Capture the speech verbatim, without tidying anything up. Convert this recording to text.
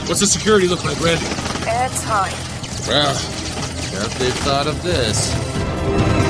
What's the security look like, Randy? Airtight. Well, bet they've thought of this.